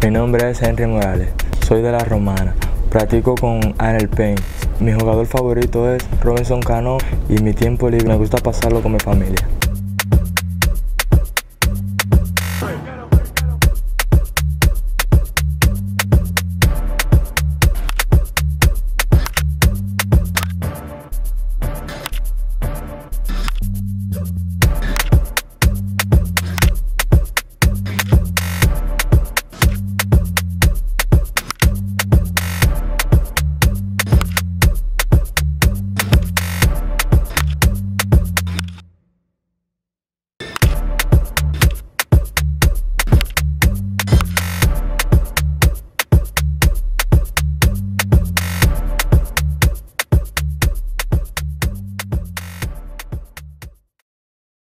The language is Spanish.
Mi nombre es Henry Morales, soy de La Romana, practico con Anel Pain. Mi jugador favorito es Robinson Cano y mi tiempo libre me gusta pasarlo con mi familia.